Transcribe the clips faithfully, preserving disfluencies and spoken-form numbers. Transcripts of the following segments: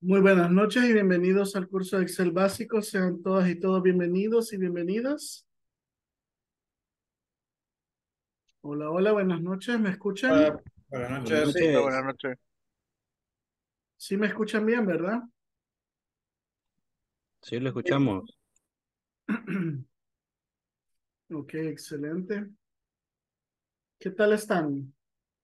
Muy buenas noches y bienvenidos al curso de Excel básico. Sean todas y todos bienvenidos y bienvenidas. Hola, hola, buenas noches. ¿Me escuchan? Hola, buenas Buenas noches, sí. noches. Hola, buenas noches. Sí, me escuchan bien, ¿verdad? Sí, lo escuchamos. Ok, excelente. ¿Qué tal están?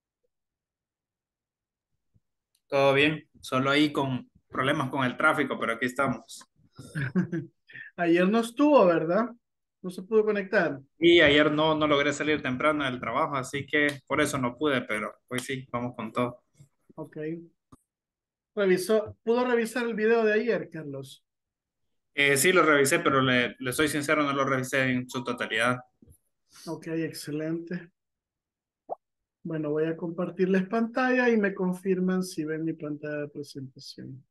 Todo bien, solo ahí con problemas con el tráfico, pero aquí estamos. Ayer no estuvo, ¿verdad? No se pudo conectar. Y ayer no, no logré salir temprano del trabajo, así que por eso no pude, pero pues sí, vamos con todo. Ok. Revisó, ¿pudo revisar el video de ayer, Carlos? Eh, sí, lo revisé, pero le, le soy sincero, no lo revisé en su totalidad. Ok, excelente. Bueno, voy a compartirles pantalla y me confirman si ven mi pantalla de presentación.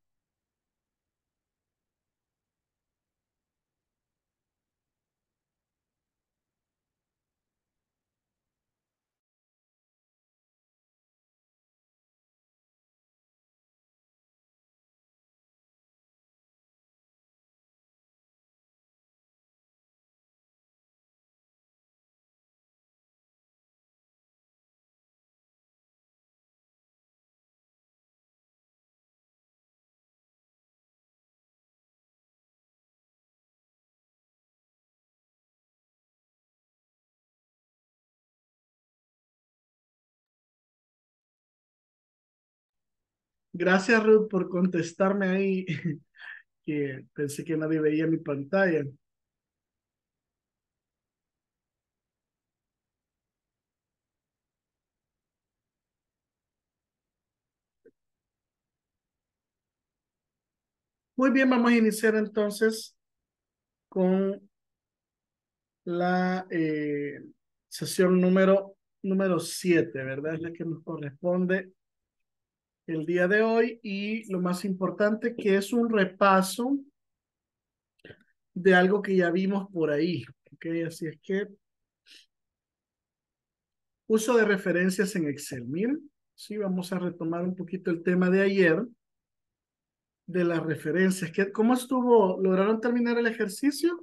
Gracias, Ruth, por contestarme ahí, que pensé que nadie veía mi pantalla. Muy bien, vamos a iniciar entonces con la eh, sesión número, número siete, ¿verdad? Es la que nos corresponde el día de hoy y lo más importante que es un repaso de algo que ya vimos por ahí, ¿ok? Así es que uso de referencias en Excel. Miren, sí, vamos a retomar un poquito el tema de ayer de las referencias. ¿Qué, ¿Cómo estuvo? ¿Lograron terminar el ejercicio?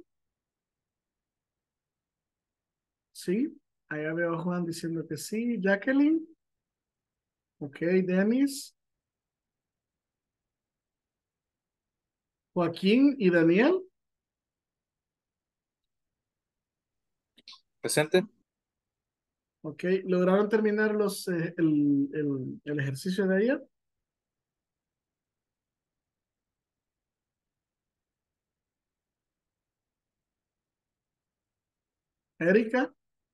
Sí, allá veo a Juan diciendo que sí. Jacqueline, ok, Denis, Joaquín y Daniel, Presente. ok, ¿lograron terminar los, eh, el, el, el ejercicio de ayer? Erika,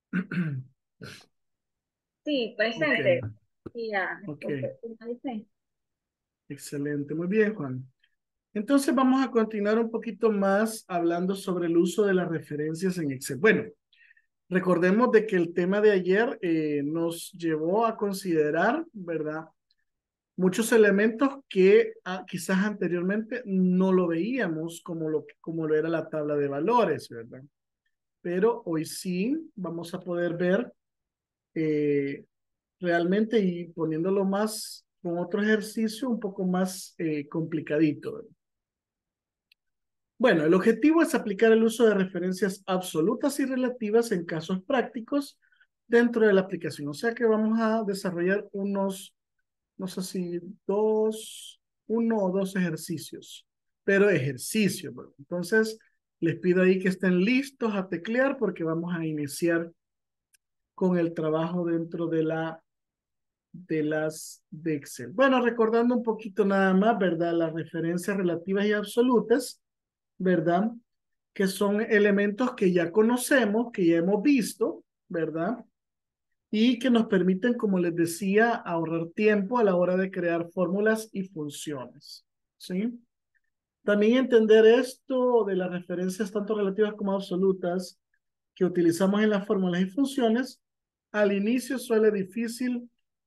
Sí, ok, presente. Sí, ya, ok, lo personalicé. excelente, muy bien, Juan. Entonces vamos a continuar un poquito más hablando sobre el uso de las referencias en Excel. Bueno, recordemos de que el tema de ayer eh, nos llevó a considerar, ¿verdad? Muchos elementos que ah, quizás anteriormente no lo veíamos como lo, como lo era la tabla de valores, ¿verdad? Pero hoy sí vamos a poder ver eh, realmente y poniéndolo más con otro ejercicio un poco más eh, complicadito, ¿verdad? Bueno, el objetivo es aplicar el uso de referencias absolutas y relativas en casos prácticos dentro de la aplicación. O sea que vamos a desarrollar unos, no sé si dos, uno o dos ejercicios, pero ejercicios, ¿verdad? Entonces, les pido ahí que estén listos a teclear porque vamos a iniciar con el trabajo dentro de la de las de Excel. Bueno, recordando un poquito nada más, ¿verdad? Las referencias relativas y absolutas, ¿verdad? Que son elementos que ya conocemos, que ya hemos visto, ¿verdad? Y que nos permiten, como les decía, ahorrar tiempo a la hora de crear fórmulas y funciones, ¿sí? También entender esto de las referencias tanto relativas como absolutas que utilizamos en las fórmulas y funciones, al inicio suele difícil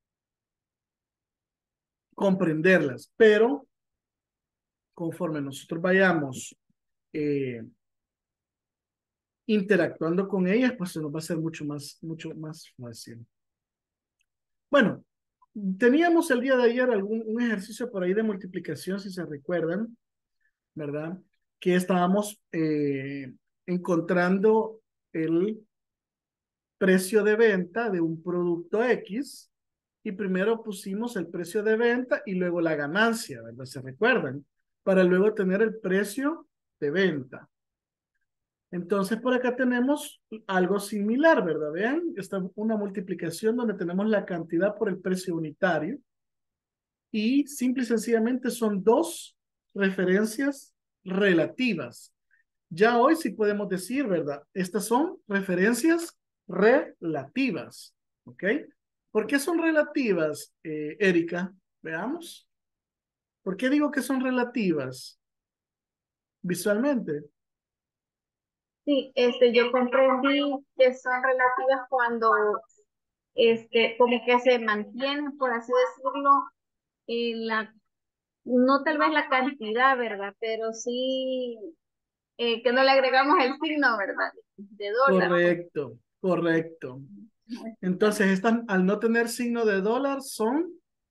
comprenderlas, pero conforme nosotros vayamos eh, interactuando con ellas, pues se nos va a hacer mucho más, mucho más fácil. Bueno, Teníamos el día de ayer algún un ejercicio por ahí de multiplicación, si se recuerdan, ¿verdad? Que estábamos eh, encontrando el precio de venta de un producto X y primero pusimos el precio de venta y luego la ganancia, ¿verdad? ¿Se recuerdan? Para luego tener el precio de venta. Entonces por acá tenemos algo similar, ¿verdad? Vean, esta una multiplicación donde tenemos la cantidad por el precio unitario y simple y sencillamente son dos referencias relativas. Ya hoy sí podemos decir, ¿verdad? Estas son referencias relativas, ¿ok? ¿Por qué son relativas, eh, Erika? Veamos. ¿Por qué digo que son relativas visualmente? Sí, este, yo comprendí que son relativas cuando, este, como que se mantienen, por así decirlo, en la, no tal vez la cantidad, ¿verdad? Pero sí, eh, que no le agregamos el signo, ¿verdad? De dólar, pues, Correcto, correcto. Entonces, estas al no tener signo de dólar son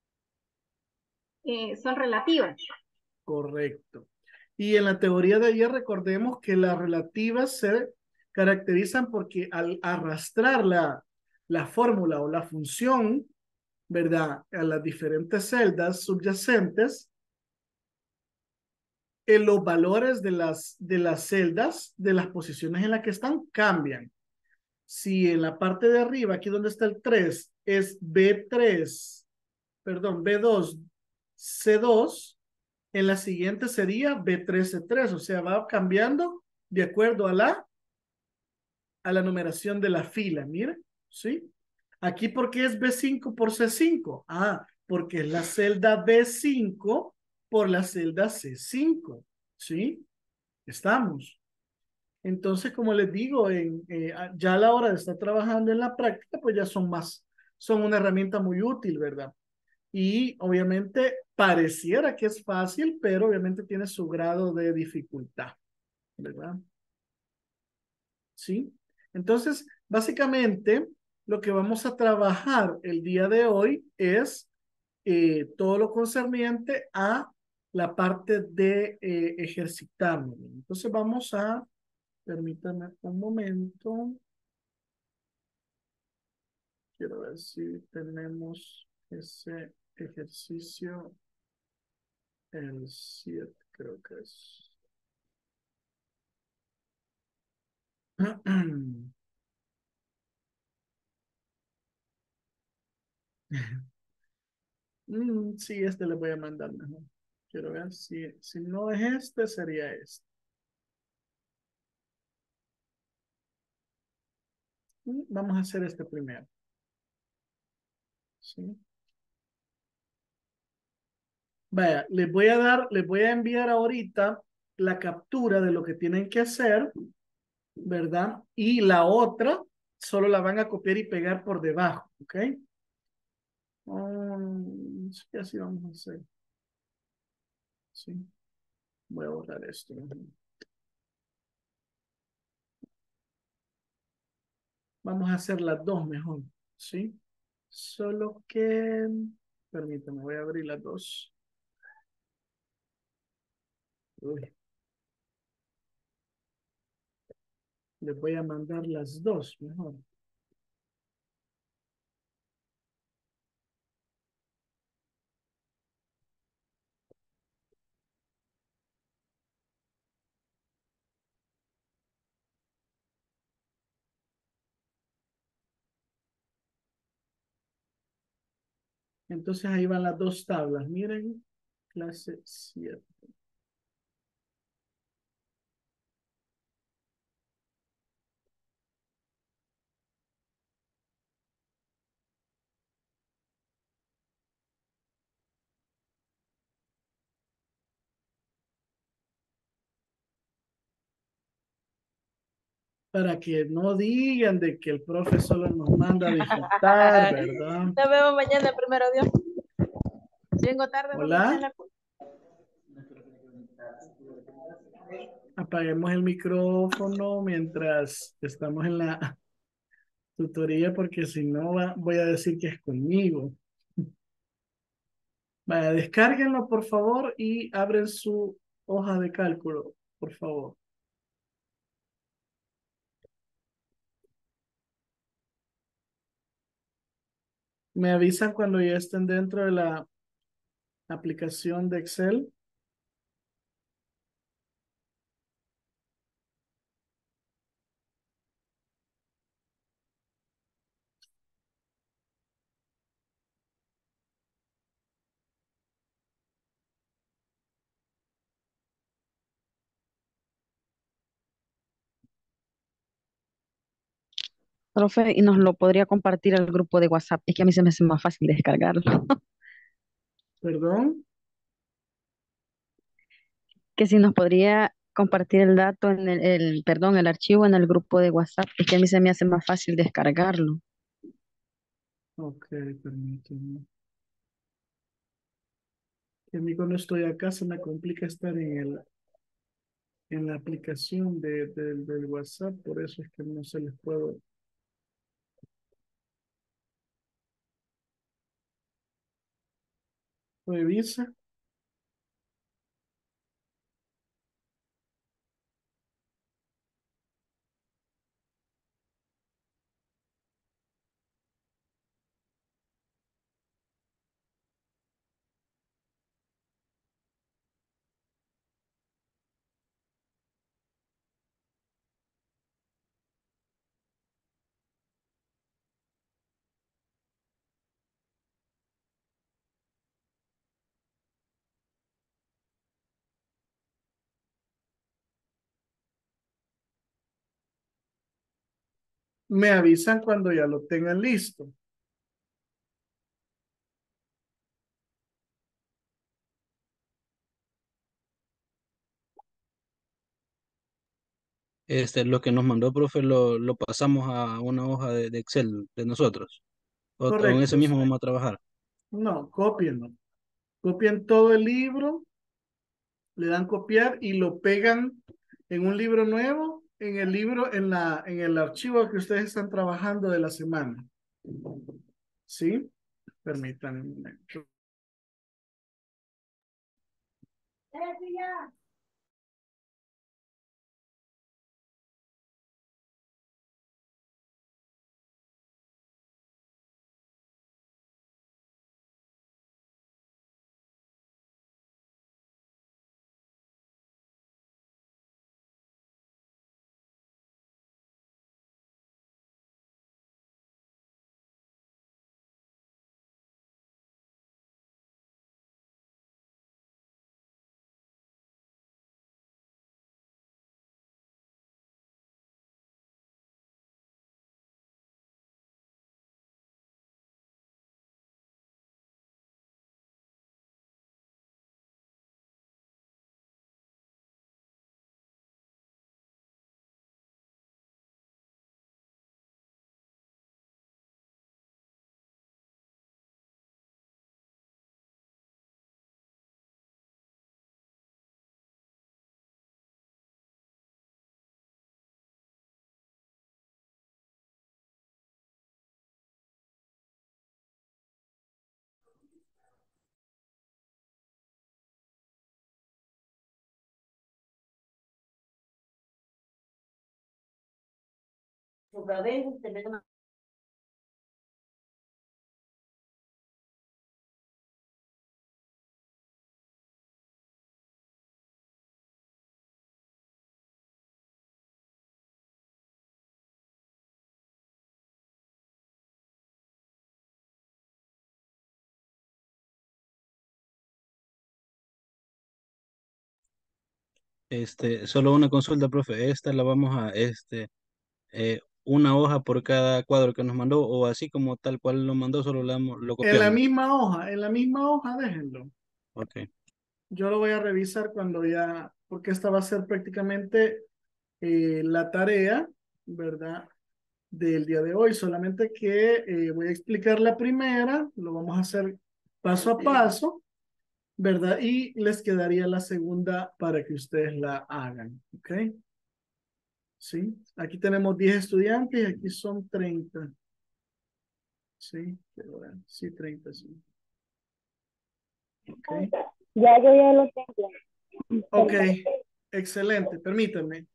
eh, son relativas. correcto. Y en la teoría de ayer recordemos que las relativas se caracterizan porque al arrastrar la, la fórmula o la función, ¿verdad? A las diferentes celdas subyacentes, en los valores de las, de las celdas, de las posiciones en las que están, cambian. Si en la parte de arriba, aquí donde está el tres, es B tres, perdón, B dos, C dos, en la siguiente sería B tres C tres, o sea, va cambiando de acuerdo a la, a la numeración de la fila, miren, ¿sí? Aquí, ¿por qué es B cinco por C cinco? Ah, porque es la celda B cinco por la celda C cinco, ¿sí? Estamos. Entonces, como les digo, en, eh, ya a la hora de estar trabajando en la práctica, pues ya son más, son una herramienta muy útil, ¿verdad? Y obviamente pareciera que es fácil, pero obviamente tiene su grado de dificultad, ¿verdad? ¿Sí? Entonces, básicamente, lo que vamos a trabajar el día de hoy es eh, todo lo concerniente a la parte de eh, ejercitarnos. Entonces, vamos a, permítanme un momento, quiero ver si tenemos ese ejercicio, el siete creo que es. Mm, sí, este le voy a mandar mejor. Quiero ver si, si no es este, sería este. Mm, Vamos a hacer este primero. ¿Sí? Vaya, les voy a dar, les voy a enviar ahorita la captura de lo que tienen que hacer, ¿verdad? Y la otra, solo la van a copiar y pegar por debajo, ¿ok? Um, sí, así vamos a hacer. Sí, voy a borrar esto. Vamos a hacer las dos mejor, ¿sí? Solo que, permítame, voy a abrir las dos. Uy, les voy a mandar las dos mejor. Entonces ahí van las dos tablas. Miren, clase siete. Para que no digan de que el profe solo nos manda a disfrutar, ¿verdad? Nos vemos mañana, primero Dios. Si vengo tarde, no me echen Hola, la culpa. apaguemos el micrófono mientras estamos en la tutoría porque si no va- voy a decir que es conmigo. Vaya, descárguenlo por favor y abren su hoja de cálculo, por favor. Me avisan cuando ya estén dentro de la aplicación de Excel. Profe, y nos lo podría compartir al grupo de WhatsApp. Es que a mí se me hace más fácil descargarlo. Perdón. Que si nos podría compartir el dato en el, el- perdón, el archivo en el grupo de WhatsApp. Es que a mí se me hace más fácil descargarlo. Ok, permítanme. Que a mí cuando estoy acá se me complica estar en el, en la aplicación de, de- del WhatsApp, por eso es que no se les puedo. Revisa. Me avisan cuando ya lo tengan listo. Este, lo que nos mandó, profe, lo, lo pasamos a una hoja de, de Excel de nosotros. O, o en ese Correcto. mismo vamos a trabajar. No, cópienlo. Copien todo el libro, le dan copiar y lo pegan en un libro nuevo, en el libro, en la, en el archivo que ustedes están trabajando de la semana. ¿Sí? Permítanme un momento. Este, solo una consulta, profe. Esta la vamos a, este, eh, una hoja por cada cuadro que nos mandó, o así como tal cual lo mandó, solo le damos- lo En la copiamos. misma hoja, en la misma hoja, déjenlo. Ok. Yo lo voy a revisar cuando ya, porque esta va a ser prácticamente eh, la tarea, ¿verdad? Del día de hoy. Solamente que eh, voy a explicar la primera, lo vamos a hacer paso a paso, ¿verdad? Y les quedaría la segunda para que ustedes la hagan, ¿ok? Sí, aquí tenemos diez estudiantes y aquí son treinta. Sí, quiero ver. Sí, treinta, sí. Ok, Ya, yo ya lo tengo. ok, excelente, permítanme.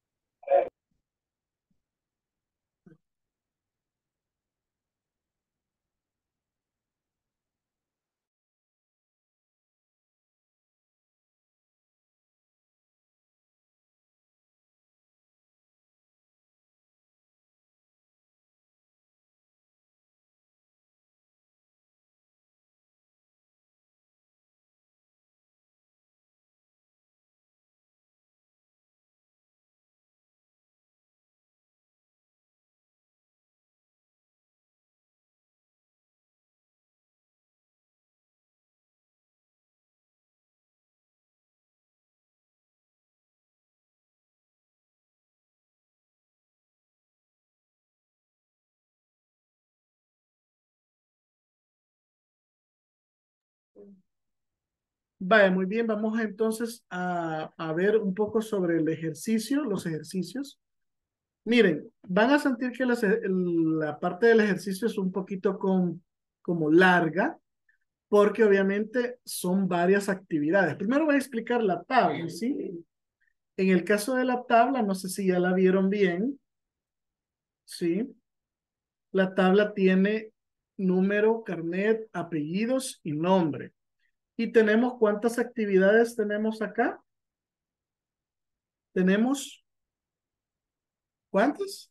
Vaya, muy bien, vamos entonces a, a ver un poco sobre el ejercicio, los ejercicios. Miren, van a sentir que las- el- la parte del ejercicio es un poquito con, como larga, porque obviamente son varias actividades. Primero voy a explicar la tabla, ¿sí? En el caso de la tabla, no sé si ya la vieron bien, ¿sí? La tabla tiene número, carnet, apellidos y nombre. ¿Y tenemos cuántas actividades tenemos acá? Tenemos, ¿cuántas?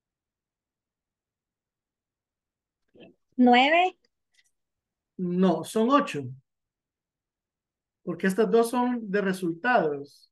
Nueve. No, son ocho, porque estas dos son de resultados.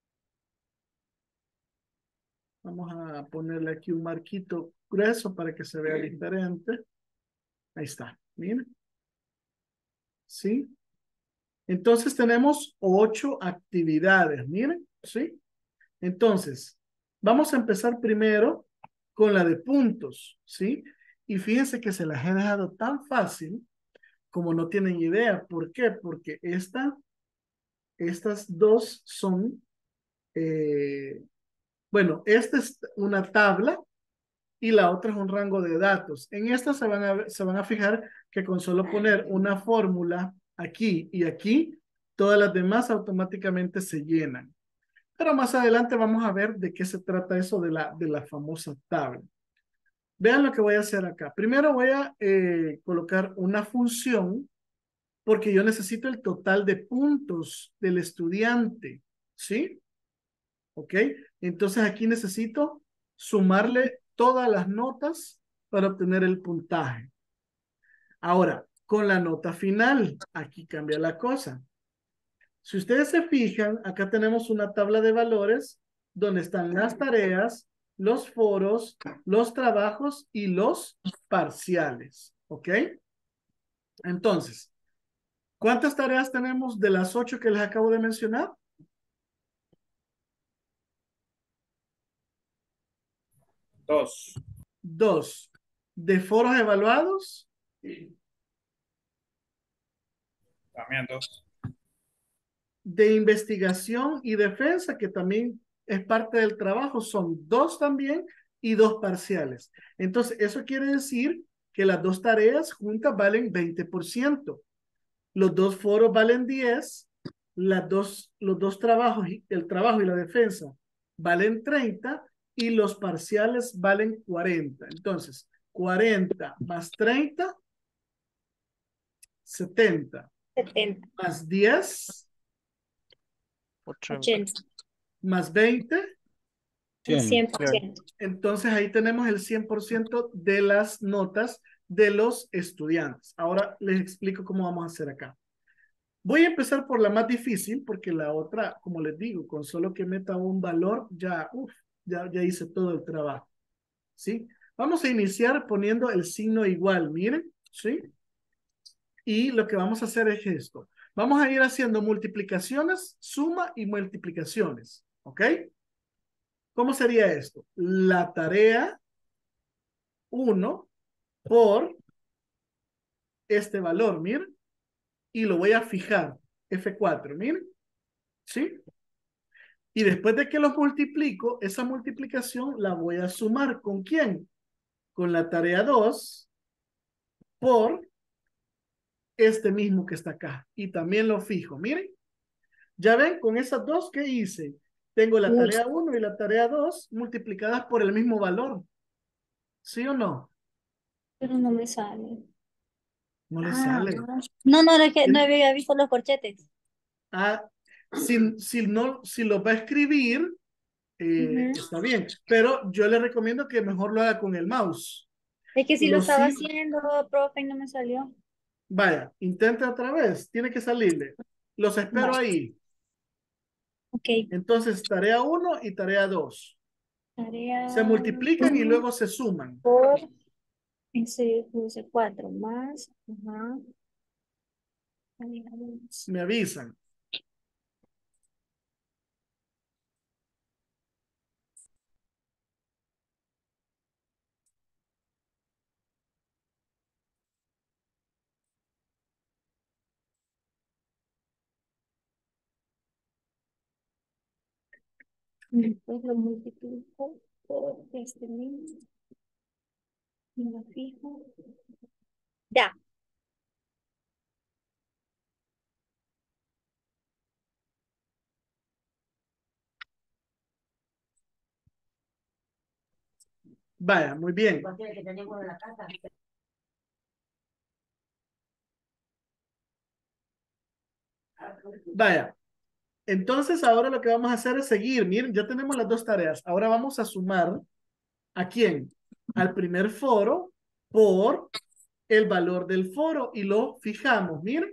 Vamos a ponerle aquí un marquito grueso para que se vea diferente. Ahí está, miren. ¿Sí? Entonces tenemos ocho actividades, miren, ¿sí? Entonces, vamos a empezar primero con la de puntos, ¿sí? Y fíjense que se las he dejado tan fácil como no tienen idea. ¿Por qué? Porque esta, estas dos son, eh, bueno, esta es una tabla y la otra es un rango de datos. En esta se van a, se van a fijar que con solo poner una fórmula aquí y aquí, todas las demás automáticamente se llenan. Pero más adelante vamos a ver de qué se trata eso de la, de la famosa tabla. Vean lo que voy a hacer acá. Primero voy a eh, colocar una función porque yo necesito el total de puntos del estudiante, ¿sí? ¿Ok? Entonces aquí necesito sumarle todas las notas para obtener el puntaje. Ahora, con la nota final, aquí cambia la cosa. Si ustedes se fijan, acá tenemos una tabla de valores donde están las tareas, los foros, los trabajos y los parciales. ¿Ok? Entonces, ¿cuántas tareas tenemos de las ocho que les acabo de mencionar? Dos. Dos. ¿De foros evaluados? También dos. De investigación y defensa, que también es parte del trabajo, son dos también y dos parciales. Entonces, eso quiere decir que las dos tareas juntas valen veinte por ciento. Los dos foros valen diez, las dos, los dos trabajos, el trabajo y la defensa valen treinta y los parciales valen cuarenta. Entonces, cuarenta más treinta, setenta, Setenta. más diez, Ochenta. más veinte. cien. Cien por ciento. Entonces ahí tenemos el cien por ciento de las notas de los estudiantes. Ahora les explico cómo vamos a hacer acá. Voy a empezar por la más difícil porque la otra, como les digo, con solo que meta un valor, ya, uf, ya, ya hice todo el trabajo. ¿Sí? Vamos a iniciar poniendo el signo igual, miren, ¿sí? Y lo que vamos a hacer es esto. Vamos a ir haciendo multiplicaciones, suma y multiplicaciones, ¿ok? ¿Cómo sería esto? La tarea uno por este valor, miren, y lo voy a fijar, F cuatro, miren, ¿sí? Y después de que los multiplico, esa multiplicación la voy a sumar, ¿con quién? Con la tarea dos por este mismo que está acá. Y también lo fijo. Miren, ya ven, con esas dos que hice, tengo la Uy, tarea uno y la tarea dos multiplicadas por el mismo valor. ¿Sí o no? pero no me sale. No le Ah, sale. no, no, no, es que no Tien- había visto los corchetes. Ah, si, si, no, si lo va a escribir, eh, Ujú. está bien. Pero yo le recomiendo que mejor lo haga con el mouse. Es que si lo Lo estaba sí, haciendo, profe, y no me salió. vaya, intente otra vez. Tiene que salirle. Los espero Vale, ahí. ok. Entonces, tarea uno y tarea dos. Se Tarea multiplican y uno luego se suman. por ese puse cuatro más. Ajá. Tarea dos. Me avisan. Después lo multiplico por este mismo. Y lo fijo. Ya. Vaya, muy bien. Vaya. Entonces ahora lo que vamos a hacer es seguir. Miren, ya tenemos las dos tareas. Ahora vamos a sumar ¿a quién? Al primer foro por el valor del foro y lo fijamos. Miren.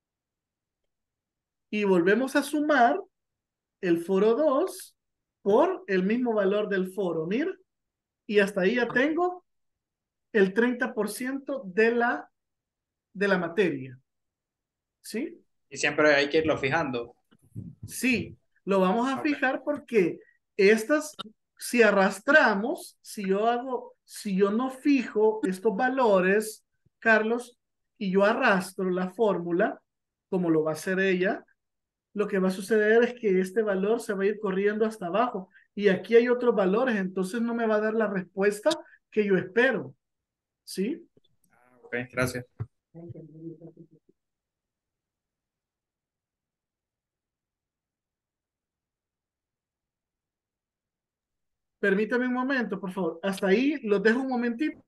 Y volvemos a sumar el foro dos por el mismo valor del foro. Miren. Y hasta ahí ya tengo el treinta por ciento de la, de la materia. ¿Sí? Y siempre hay que irlo fijando. Sí, lo vamos a Ok. fijar porque estas, si arrastramos, si yo hago, si yo no fijo estos valores, Carlos, y yo arrastro la fórmula, como lo va a hacer ella, lo que va a suceder es que este valor se va a ir corriendo hasta abajo. Y aquí hay otros valores, entonces no me va a dar la respuesta que yo espero. ¿Sí? Ok, gracias. Permítame un momento, por favor. Hasta ahí los dejo un momentito.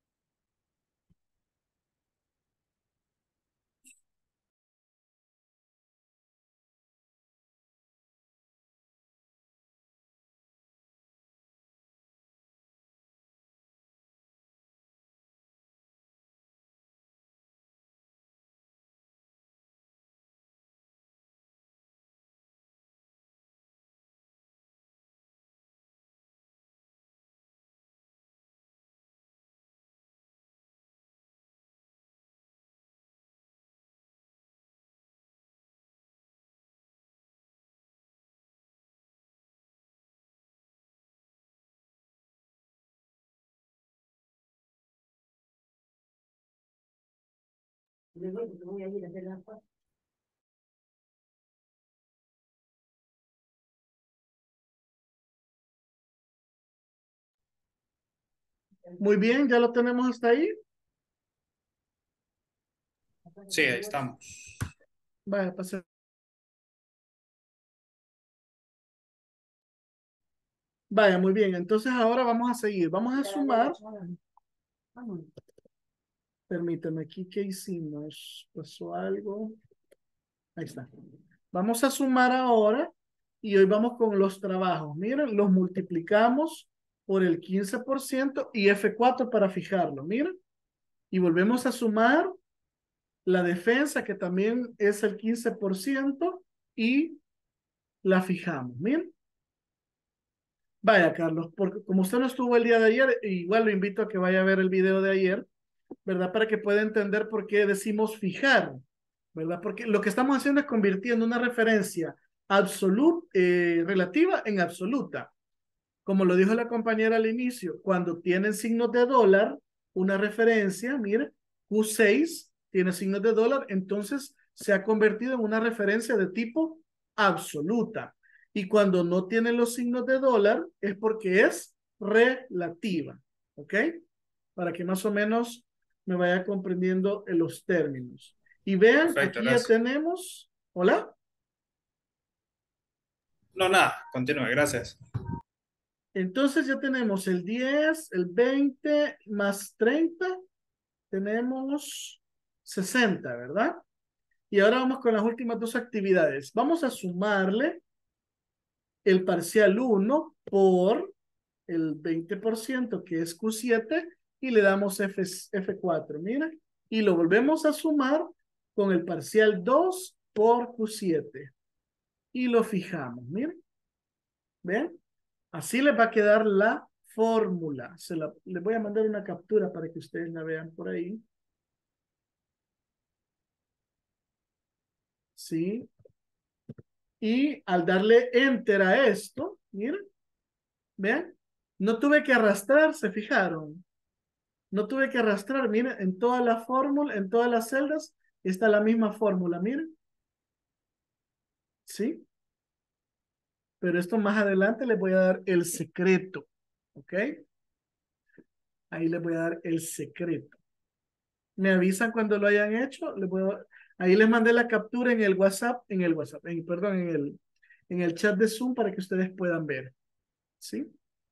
Muy bien, ya lo tenemos hasta ahí. Sí, ahí estamos. Vaya, pase. Vaya, muy bien. Entonces ahora vamos a seguir. Vamos a sumar. Permíteme, aquí qué hicimos. ¿Pasó algo? Ahí está. Vamos a sumar ahora y hoy vamos con los trabajos. Miren, los multiplicamos por el quince por ciento y F cuatro para fijarlo. Miren. Y volvemos a sumar la defensa que también es el quince por ciento y la fijamos. Miren. Vaya, Carlos, porque como usted no estuvo el día de ayer, igual lo invito a que vaya a ver el video de ayer, ¿verdad? Para que pueda entender por qué decimos fijar, ¿verdad? Porque lo que estamos haciendo es convirtiendo una referencia absoluta, eh, relativa en absoluta. Como lo dijo la compañera al inicio, cuando tienen signos de dólar, una referencia, mire, Q seis tiene signos de dólar, entonces se ha convertido en una referencia de tipo absoluta. Y cuando no tiene los signos de dólar es porque es relativa, ¿ok? Para que más o menos me vaya comprendiendo en los términos. Y vean, Perfecto, aquí ya gracias. tenemos, ¿hola? No, nada, continúe, gracias. Entonces ya tenemos el diez, el veinte más treinta, tenemos sesenta, ¿verdad? Y ahora vamos con las últimas dos actividades. Vamos a sumarle el parcial uno por el veinte por ciento que es Q siete y le damos F, F cuatro, mira. Y lo volvemos a sumar con el parcial dos por Q siete. Y lo fijamos, miren. ¿Ven? Así les va a quedar la fórmula. Se la, les voy a mandar una captura para que ustedes la vean por ahí. ¿Sí? Y al darle enter a esto, miren, ¿ven? No tuve que arrastrar, ¿se fijaron? No tuve que arrastrar, miren, en toda la fórmula, en todas las celdas, está la misma fórmula, miren. ¿Sí? Pero esto más adelante les voy a dar el secreto, ¿ok? Ahí les voy a dar el secreto. Me avisan cuando lo hayan hecho. Les voy a... Ahí les mandé la captura en el WhatsApp, en el WhatsApp, en, perdón, en el, en el chat de Zoom para que ustedes puedan ver. ¿Sí?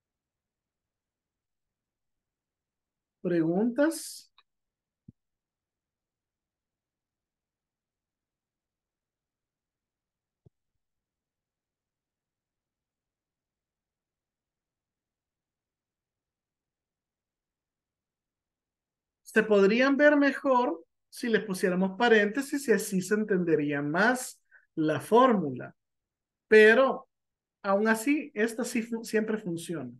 ¿Preguntas? Se podrían ver mejor si les pusiéramos paréntesis y así se entendería más la fórmula. Pero aún así, esta sí fu- siempre funciona.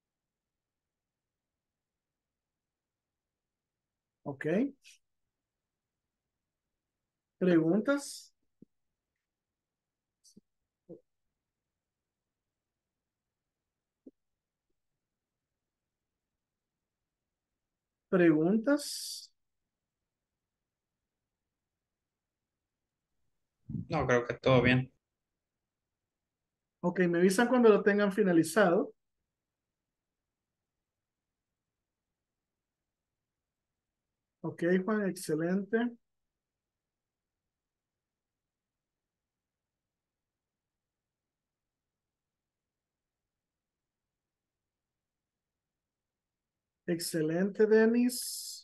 ¿Ok? ¿Preguntas? ¿Preguntas? No, creo que todo bien. Ok, me avisan cuando lo tengan finalizado. Ok, Juan, excelente. Excelente, Denis.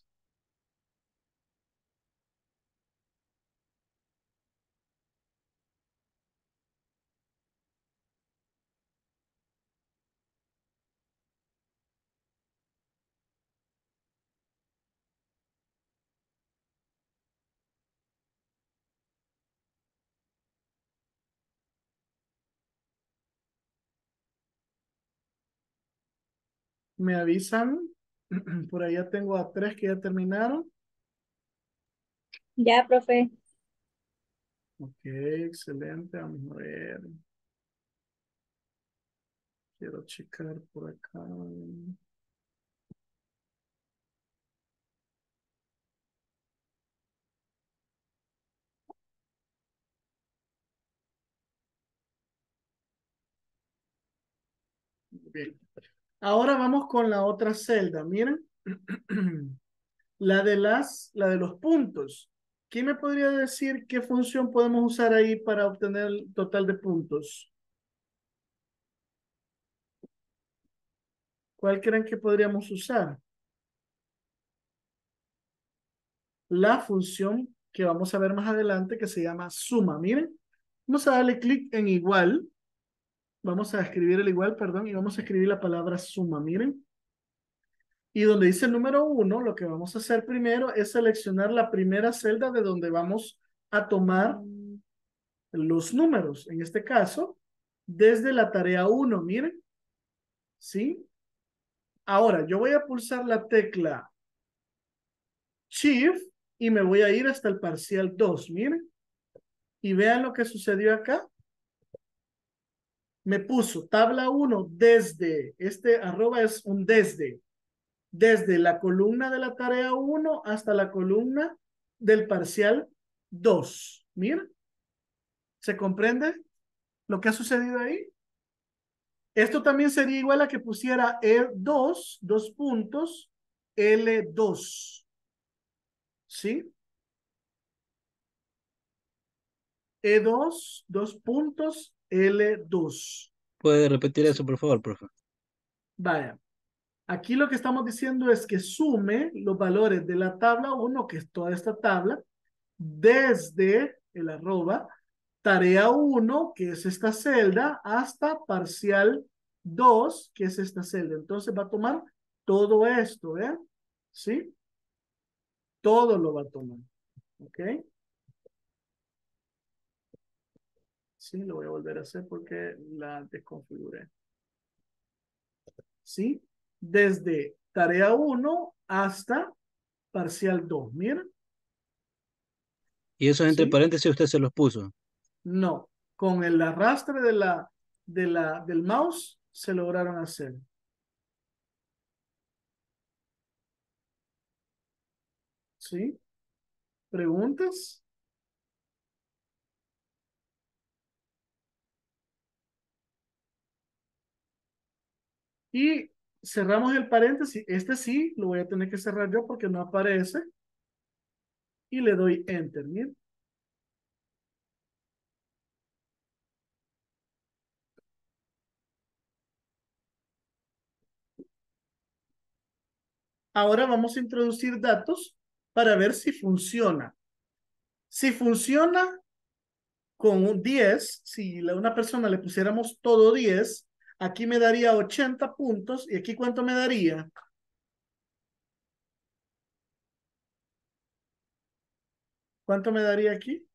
Me avisan. Por allá tengo a tres que ya terminaron. Ya, profe. Ok, excelente. Vamos a ver. Quiero checar por acá. Bien. Ahora vamos con la otra celda. Miren. La de las, la de los puntos. ¿Quién me podría decir qué función podemos usar ahí para obtener el total de puntos? ¿Cuál creen que podríamos usar? La función que vamos a ver más adelante que se llama suma. Miren, vamos a darle clic en igual. Vamos a escribir el igual, perdón, y vamos a escribir la palabra suma. Miren. Y donde dice el número uno, lo que vamos a hacer primero es seleccionar la primera celda de donde vamos a tomar los números. En este caso, desde la tarea uno, miren. ¿Sí? Ahora, yo voy a pulsar la tecla Shift y me voy a ir hasta el parcial dos, miren. Y vean lo que sucedió acá. Me puso tabla uno desde, este arroba es un desde, desde la columna de la tarea uno hasta la columna del parcial dos. Miren. ¿Se comprende lo que ha sucedido ahí? Esto también sería igual a que pusiera E dos, dos puntos, L dos. ¿Sí? E dos, dos puntos, L dos. ¿Puede repetir eso, por favor, profe? Vaya. Aquí lo que estamos diciendo es que sume los valores de la tabla uno, que es toda esta tabla, desde el arroba, tarea uno, que es esta celda, hasta parcial dos, que es esta celda. Entonces va a tomar todo esto, ¿vean? ¿Sí? Todo lo va a tomar. ¿Ok? Sí, lo voy a volver a hacer porque la desconfiguré. ¿Sí? Desde tarea uno hasta parcial dos. Miren. Y eso entre ¿Sí? paréntesis usted se los puso. No. Con el arrastre de la, de la, del mouse se lograron hacer. ¿Sí? ¿Preguntas? Y cerramos el paréntesis. Este sí lo voy a tener que cerrar yo porque no aparece. Y le doy enter. Miren. Ahora vamos a introducir datos para ver si funciona. Si funciona con un diez, si a una persona le pusiéramos todo diez, aquí me daría ochenta puntos. ¿Y aquí cuánto me daría? ¿Cuánto me daría aquí?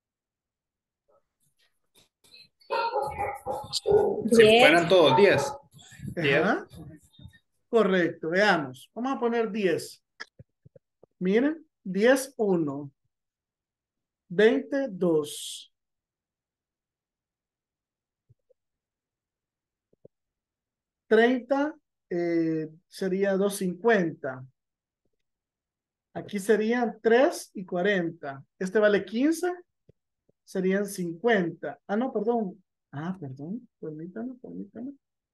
Si Diez. fueran todos diez. diez. Ajá. Correcto, veamos. Vamos a poner diez. Miren, diez, uno. veinte, dos. treinta eh, sería doscientos cincuenta. Aquí serían tres y cuarenta. Este vale quince. Serían cincuenta. Ah, no, perdón. Ah, perdón. Permítame, permítame.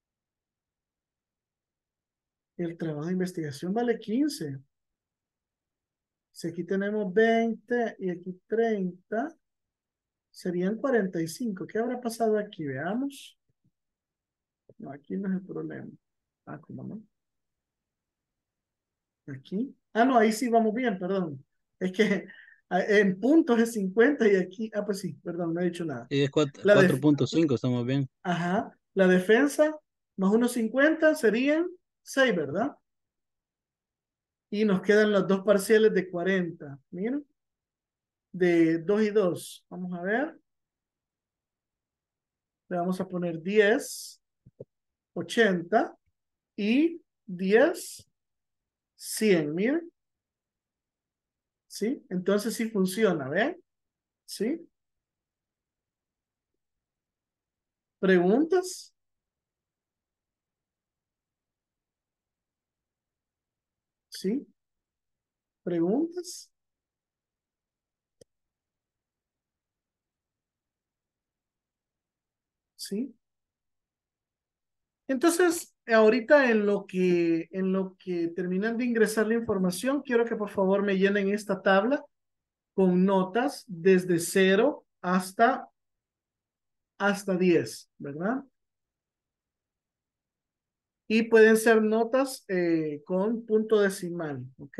El trabajo de investigación vale quince. Si aquí tenemos veinte y aquí treinta, serían cuarenta y cinco. ¿Qué habrá pasado aquí? Veamos. No, aquí no es el problema. Ah, ¿cómo no? Aquí. Ah, no, ahí sí vamos bien, perdón. Es que ah, en puntos es cincuenta y aquí, ah, pues sí, perdón, no he dicho nada. Y es La cuatro de, punto cinco, estamos bien. ajá, la defensa más unos cincuenta serían seis, ¿verdad? Y nos quedan los dos parciales de cuarenta. Miren. De dos y dos. Vamos a ver. Le vamos a poner diez, ochenta y diez, cien. Miren. ¿Sí? Entonces sí funciona, ¿ven? ¿Sí? ¿Preguntas? ¿Sí? ¿Preguntas? ¿Sí? Entonces, ahorita en lo que, en lo que terminan de ingresar la información, quiero que por favor me llenen esta tabla con notas desde cero hasta, hasta diez, ¿verdad? Y pueden ser notas eh, con punto decimal, ¿ok?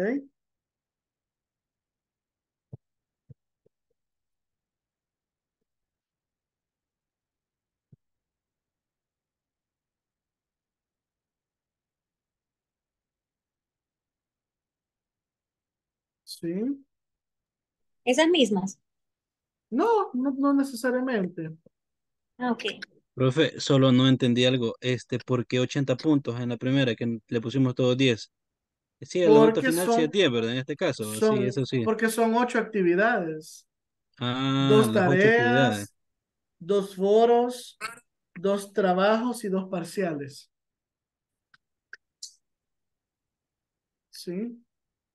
Sí. Esas mismas. No, no, no necesariamente. Ah, ok. Profe, solo no entendí algo. Este, ¿por qué ochenta puntos en la primera que le pusimos todos diez? Sí, la nota Porque final sí es son, diez, ¿verdad? En este caso, sí, son, eso sí. porque son ocho actividades, Ah, dos las ocho actividades. tareas, dos foros, dos trabajos y dos parciales. Sí,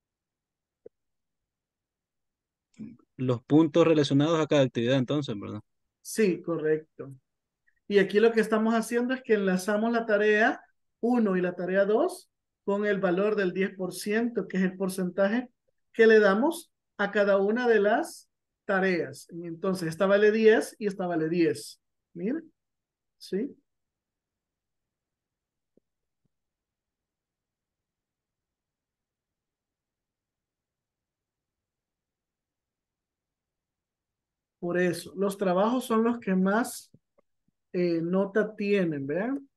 Los puntos relacionados a cada actividad, entonces, ¿verdad? sí, correcto. Y aquí lo que estamos haciendo es que enlazamos la tarea uno y la tarea dos con el valor del diez por ciento, que es el porcentaje que le damos a cada una de las tareas. Entonces, esta vale diez y esta vale diez. Miren, ¿sí? Por eso, los trabajos son los que más eh, nota tienen, ¿vean?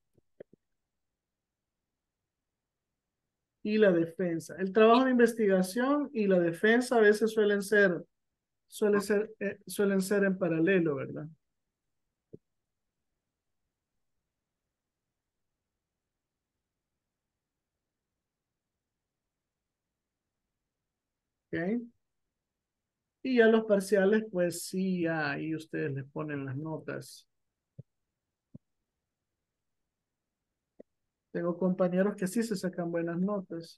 Y la defensa. El trabajo de investigación y la defensa a veces suelen ser, suele ser, eh, suelen ser en paralelo, ¿verdad? ¿Ok? Y ya los parciales, pues sí, ya ahí ustedes les ponen las notas. Tengo compañeros que sí se sacan buenas notas.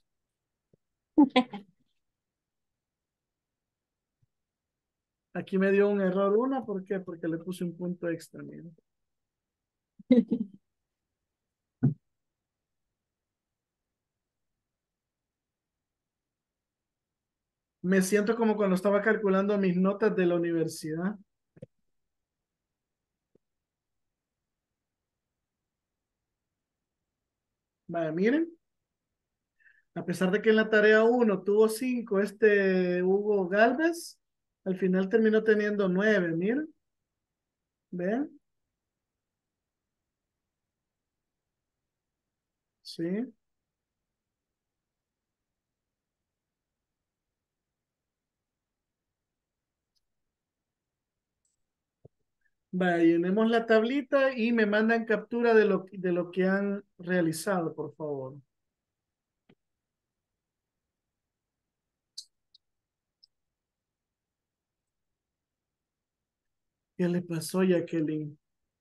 Aquí me dio un error una, ¿por qué? Porque le puse un punto extra, miren. Me siento como cuando estaba calculando mis notas de la universidad. Vale, miren. A pesar de que en la tarea uno tuvo cinco, este Hugo Galvez, al final terminó teniendo nueve, miren. ¿Ven? Sí. Vale, llenemos la tablita y me mandan captura de lo, de lo que han realizado, por favor. ¿Qué le pasó, Jacqueline?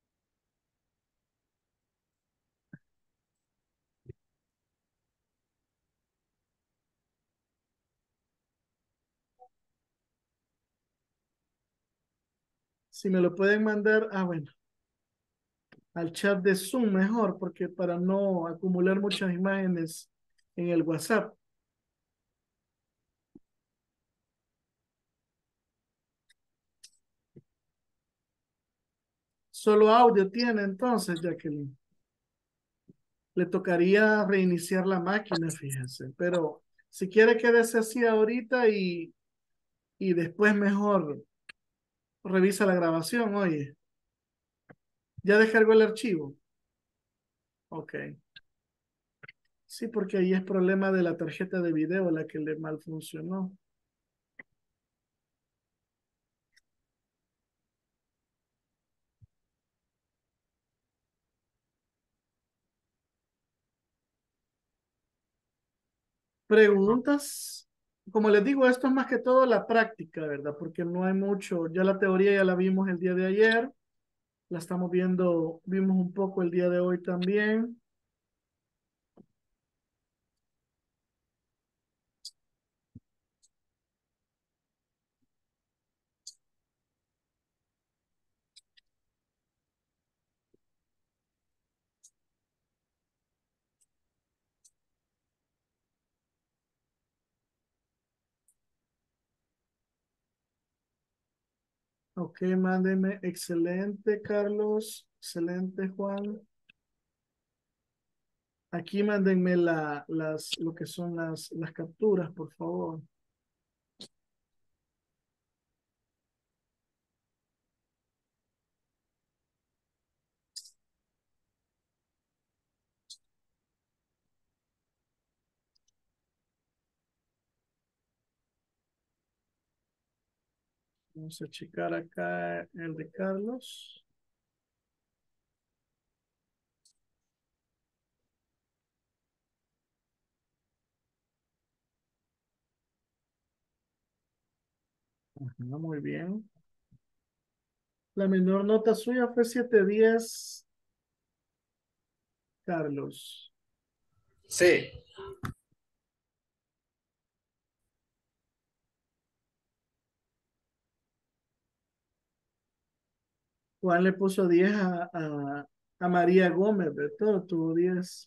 Si me lo pueden mandar, ah, bueno, al chat de Zoom mejor, porque para no acumular muchas imágenes en el WhatsApp. Solo audio tiene entonces, Jacqueline. Le tocaría reiniciar la máquina, fíjense. Pero si quiere quédese así ahorita y, y después mejor revisa la grabación, oye. ¿Ya descargó el archivo? Ok. Sí, porque ahí es problema de la tarjeta de video la que le mal funcionó. Preguntas. Como les digo, esto es más que todo la práctica, ¿verdad? Porque no hay mucho. Ya la teoría ya la vimos el día de ayer. La estamos viendo, vimos un poco el día de hoy también. Ok, mándenme. Excelente, Carlos. Excelente, Juan. Aquí mándenme la, las, lo que son las, las capturas, por favor. Vamos a checar acá el de Carlos. Ajá, muy bien. La menor nota suya fue siete diez, Carlos. Sí. Juan le puso diez a, a, a María Gómez, ¿verdad? Tuvo diez.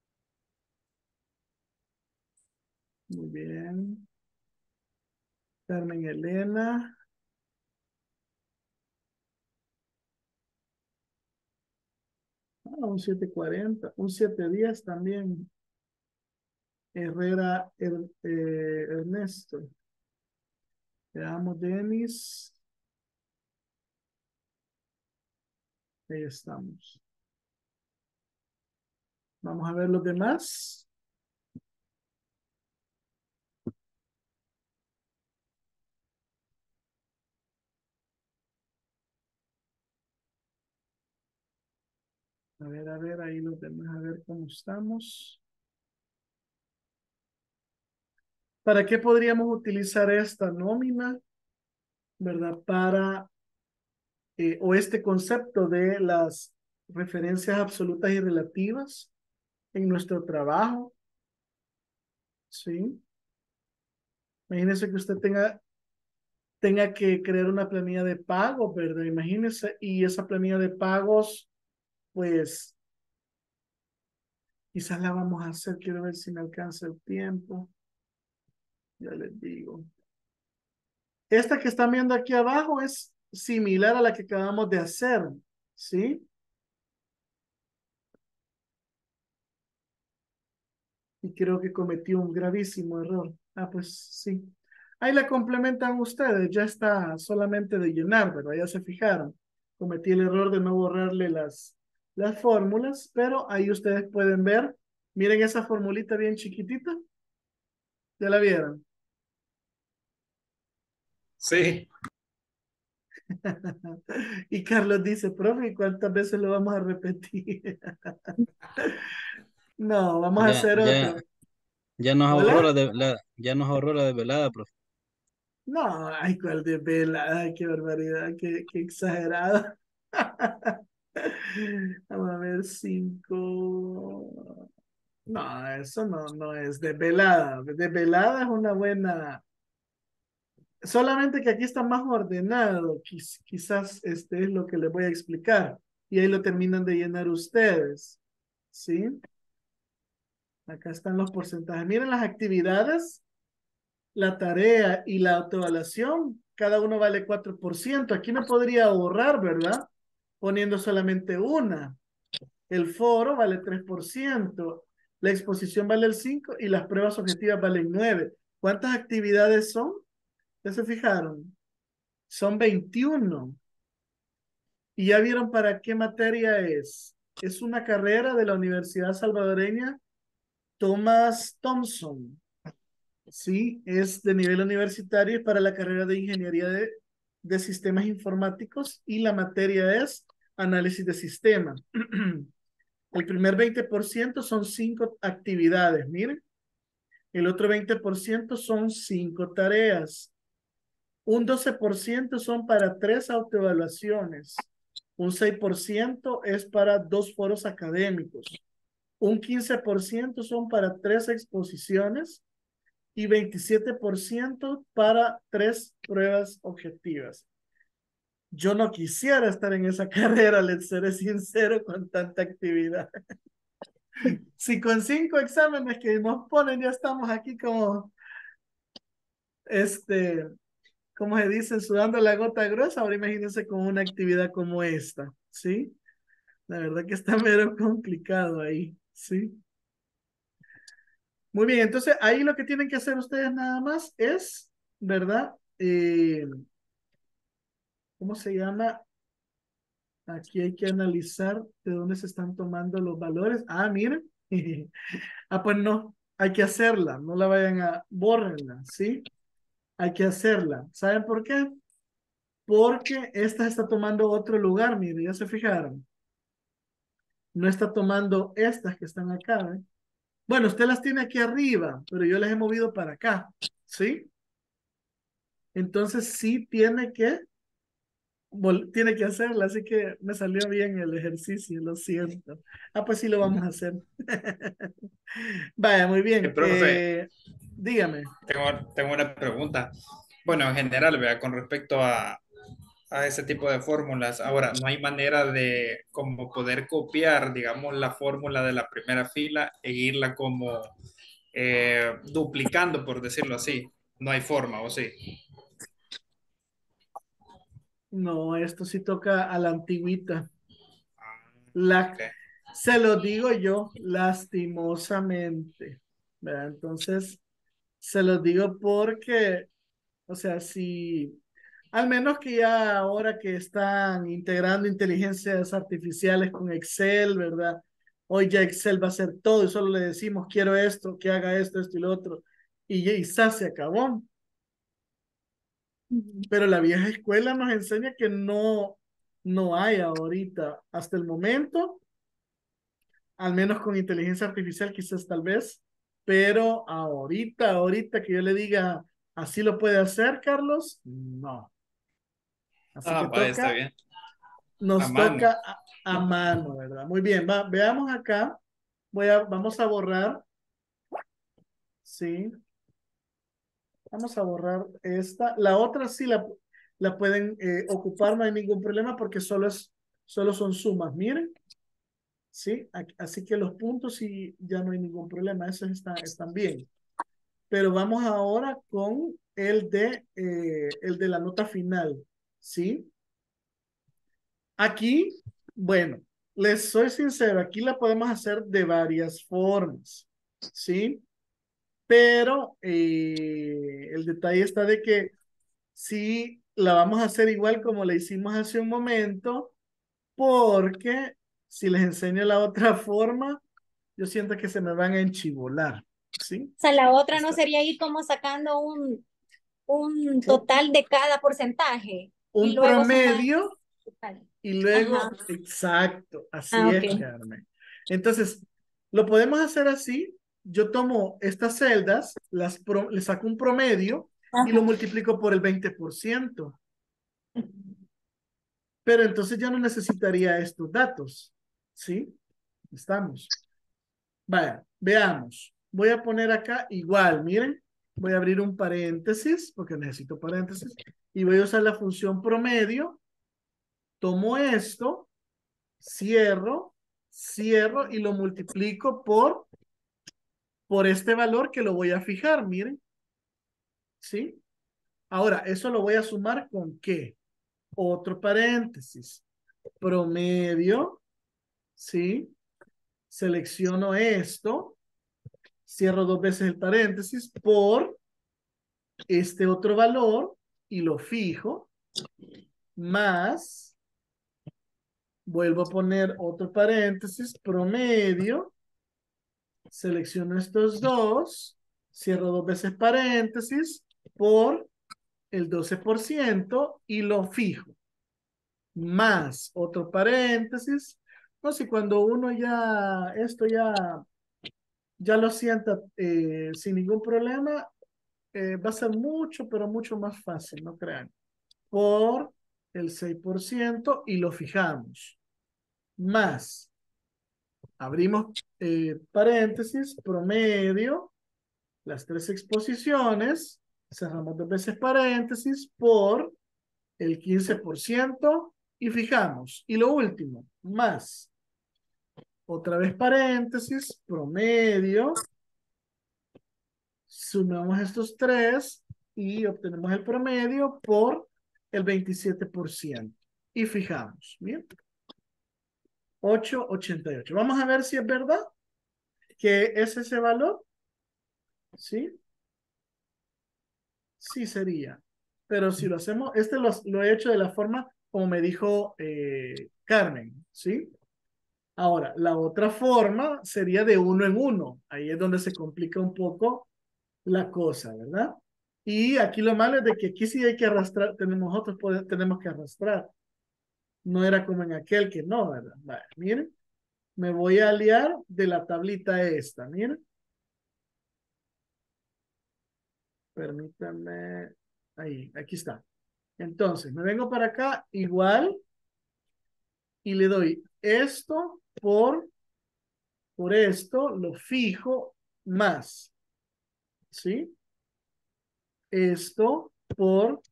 Muy bien. Carmen Elena. Ah, un siete cuarenta, un siete diez también. Herrera Er- eh, Ernesto. Veamos, Denis. Ahí estamos. Vamos a ver los demás. A ver, a ver, ahí los demás, a ver cómo estamos. ¿Para qué podríamos utilizar esta nómina? ¿Verdad? Para, eh, o este concepto de las referencias absolutas y relativas en nuestro trabajo. ¿Sí? Imagínese que usted tenga, tenga que crear una planilla de pagos, ¿verdad? Imagínese, y esa planilla de pagos, pues, quizás la vamos a hacer. Quiero ver si me alcanza el tiempo. Ya les digo. Esta que están viendo aquí abajo es similar a la que acabamos de hacer, ¿sí? Y creo que cometí un gravísimo error. Ah, pues sí. Ahí la complementan ustedes, ya está solamente de llenar, ¿verdad? Ya se fijaron. Cometí el error de no borrarle las, las fórmulas, pero ahí ustedes pueden ver. Miren esa formulita bien chiquitita. ¿Ya la vieron? Sí, Y Carlos dice, profe, ¿cuántas veces lo vamos a repetir? No, vamos a Ya, hacer ya, otra. ya nos ahorró ¿Hola? la de la, ya nos ahorró la desvelada, profe. No, ay, cuál de vela, ay, qué barbaridad, qué, qué exagerado. Vamos a ver, cinco. No, eso no, no es desvelada. Desvelada es una buena. Solamente que aquí está más ordenado. Quiz- quizás este es lo que les voy a explicar. Y ahí lo terminan de llenar ustedes. ¿Sí? Acá están los porcentajes. Miren las actividades, la tarea y la autoevaluación. Cada uno vale cuatro por ciento. Aquí me podría ahorrar, ¿verdad? Poniendo solamente una. El foro vale tres por ciento, la exposición vale el cinco por ciento y las pruebas objetivas valen nueve por ciento. ¿Cuántas actividades son? ¿Ya se fijaron? Son veintiuno. ¿Y ya vieron para qué materia es? Es una carrera de la Universidad Salvadoreña Thomas Thompson. Sí, es de nivel universitario y para la carrera de Ingeniería de, de Sistemas Informáticos y la materia es Análisis de Sistemas. El primer veinte por ciento son cinco actividades, miren. El otro veinte por ciento son cinco tareas. Un doce por ciento son para tres autoevaluaciones. Un seis por ciento es para dos foros académicos. Un quince por ciento son para tres exposiciones y veintisiete por ciento para tres pruebas objetivas. Yo no quisiera estar en esa carrera, les seré sincero, con tanta actividad. Si con cinco exámenes que nos ponen ya estamos aquí como, este, como se dice, sudando la gota gruesa, ahora imagínense con una actividad como esta, ¿sí? La verdad que está mero complicado ahí, ¿sí? Muy bien, entonces ahí lo que tienen que hacer ustedes nada más es, ¿verdad? Eh, ¿cómo se llama? Aquí hay que analizar de dónde se están tomando los valores. Ah, miren. Ah, pues no, hay que hacerla, no la vayan a borrarla, ¿sí? Hay que hacerla. ¿Saben por qué? Porque esta está tomando otro lugar, mire, ya se fijaron. No está tomando estas que están acá, ¿eh? Bueno, usted las tiene aquí arriba, pero yo las he movido para acá, ¿sí? Entonces sí tiene que, tiene que hacerla, así que me salió bien el ejercicio, lo siento. Ah, pues sí lo vamos a hacer. Vaya, muy eh, bien. profe, Eh, dígame. tengo, tengo una pregunta. Bueno, en general, vea, con respecto a, a ese tipo de fórmulas. Ahora, no hay manera de como poder copiar, digamos, la fórmula de la primera fila e irla como eh, duplicando, por decirlo así. No hay forma, ¿o sí? No, esto sí toca a la antigüita. La, Ok. se lo digo yo, lastimosamente. ¿Verdad? Entonces, se los digo porque, o sea, si, al menos que ya ahora que están integrando inteligencias artificiales con Excel, ¿verdad? Hoy ya Excel va a hacer todo y solo le decimos, quiero esto, que haga esto, esto y lo otro. Y ya y sa, se acabó. Ujú. Pero la vieja escuela nos enseña que no, no hay ahorita, hasta el momento, al menos con inteligencia artificial, quizás tal vez, pero ahorita, ahorita que yo le diga, así lo puede hacer, Carlos, no. Así Ah, que vaya, está toca, bien. A nos mano. toca a, a mano, ¿verdad? Muy bien, va, veamos acá. Voy a, vamos a borrar, sí, vamos a borrar esta. La otra sí la, la pueden eh, ocupar, no hay ningún problema porque solo, es, solo son sumas, miren. Sí, así que los puntos sí ya no hay ningún problema, esos están, están bien. Pero vamos ahora con el de, eh, el de la nota final, ¿sí? Aquí, bueno, les soy sincero, aquí la podemos hacer de varias formas, ¿sí? Pero eh, el detalle está de que sí la vamos a hacer igual como la hicimos hace un momento, porque si les enseño la otra forma, yo siento que se me van a enchivolar, ¿sí? O sea, la otra no Está, sería ir como sacando un, un total de cada porcentaje y un luego sumar. promedio y luego, Ajá. exacto, Ah, así ok. es, Carmen. Entonces, lo podemos hacer así. Yo tomo estas celdas, las pro- le saco un promedio y lo Ajá. multiplico por el veinte por ciento. Pero entonces ya no necesitaría estos datos, ¿sí? Estamos. Vaya, veamos. Voy a poner acá igual, miren. Voy a abrir un paréntesis, porque necesito paréntesis, y voy a usar la función promedio. Tomo esto, cierro, cierro y lo multiplico por, por este valor que lo voy a fijar, miren. ¿Sí? Ahora, eso lo voy a sumar con ¿qué? Otro paréntesis. Promedio, ¿sí? Selecciono esto, cierro dos veces el paréntesis por este otro valor y lo fijo, más, vuelvo a poner otro paréntesis, promedio, selecciono estos dos, cierro dos veces paréntesis por el doce por ciento y lo fijo, más otro paréntesis. No sé, si cuando uno ya, esto ya, ya lo sienta eh, sin ningún problema, eh, va a ser mucho, pero mucho más fácil, no crean. Por el seis por ciento y lo fijamos. Más, abrimos eh, paréntesis, promedio, las tres exposiciones, cerramos dos veces paréntesis por el quince por ciento y fijamos. Y lo último, más, otra vez paréntesis, promedio, sumamos estos tres y obtenemos el promedio por el veintisiete por ciento. Y fijamos, ¿bien? ocho punto ochenta y ocho. Vamos a ver si es verdad que es ese valor. ¿Sí? Sí sería. Pero si lo hacemos, este lo, lo he hecho de la forma como me dijo eh, Carmen. ¿Sí? Ahora, la otra forma sería de uno en uno. Ahí es donde se complica un poco la cosa, ¿verdad? Y aquí lo malo es de que aquí sí hay que arrastrar, tenemos nosotros podemos, tenemos que arrastrar. No era como en aquel que no, ¿verdad? Vale, miren, me voy a aliar de la tablita esta, miren. Permítanme, ahí, aquí está. Entonces, me vengo para acá igual y le doy esto por, por esto, lo fijo más, ¿sí? Esto por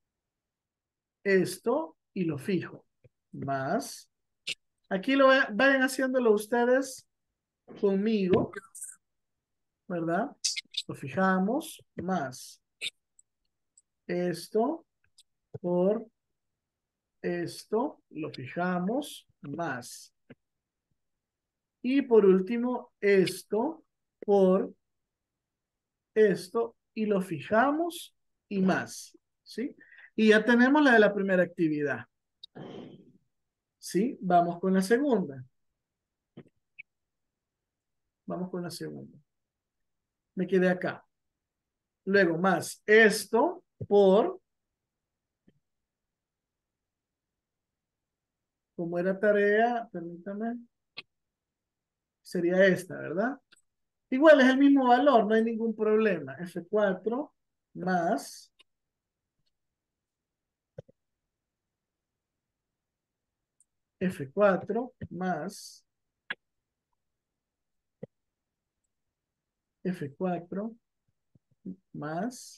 esto y lo fijo más. Aquí lo vayan haciéndolo ustedes conmigo, ¿verdad? Lo fijamos más esto por esto, lo fijamos, más. Y por último, esto por esto y lo fijamos y más, ¿sí? Y ya tenemos la de la primera actividad. ¿Sí? Vamos con la segunda. Vamos con la segunda. Me quedé acá. Luego más esto por, como era tarea, permítame, sería esta, ¿verdad? Igual es el mismo valor, no hay ningún problema. F cuatro más F cuatro más F cuatro más.